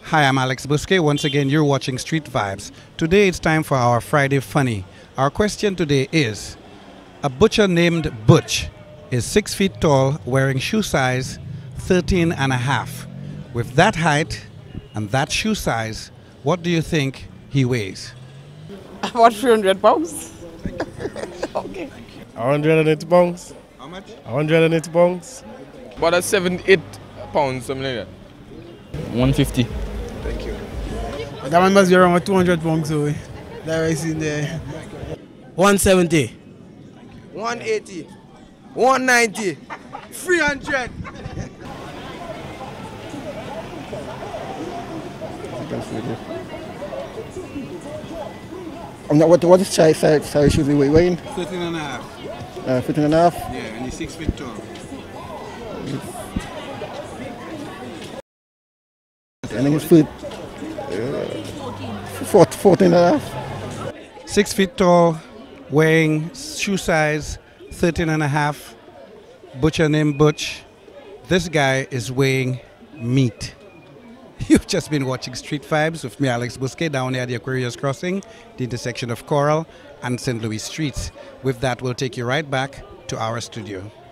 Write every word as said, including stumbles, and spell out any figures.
Hi, I'm Alex Busquet. Once again, you're watching Street Vibes. Today it's time for our Friday Funny. Our question today is, a butcher named Butch is six feet tall, wearing shoe size thirteen and a half. With that height and that shoe size, what do you think he weighs? About three hundred pounds. Okay. one hundred eighty pounds. How much? one hundred eighty pounds. About a seven, eight pounds, something like that. one fifty. Thank you. That one must be around two hundred pounds away. That is in there. one seventy. one eighty. one ninety. three hundred. I'm not, what, what is size, size, size shoes he weighing? thirteen and a half. Uh, fifteen and a half? Yeah, and he's six feet tall. I think his feet, uh, fourteen and a half. Six feet tall, wearing shoe size thirteen and a half. Butcher named Butch. This guy is weighing meat. You've just been watching Street Vibes with me, Alex Busquet, down here at the Aquarius Crossing, the intersection of Coral and Saint Louis Streets. With that, we'll take you right back to our studio.